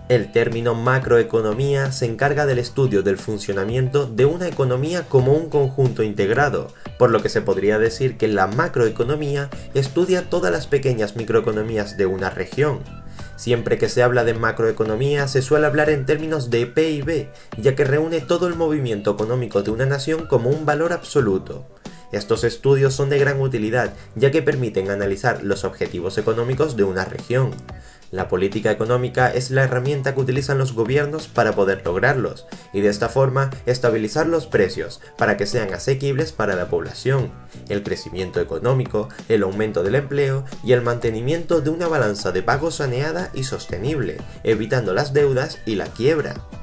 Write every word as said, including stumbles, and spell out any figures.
El término macroeconomía se encarga del estudio del funcionamiento de una economía como un conjunto integrado, por lo que se podría decir que la macroeconomía estudia todas las pequeñas microeconomías de una región. Siempre que se habla de macroeconomía se suele hablar en términos de P I B, ya que reúne todo el movimiento económico de una nación como un valor absoluto. Estos estudios son de gran utilidad, ya que permiten analizar los objetivos económicos de una región. La política económica es la herramienta que utilizan los gobiernos para poder lograrlos, y de esta forma estabilizar los precios para que sean asequibles para la población, el crecimiento económico, el aumento del empleo y el mantenimiento de una balanza de pagos saneada y sostenible, evitando las deudas y la quiebra.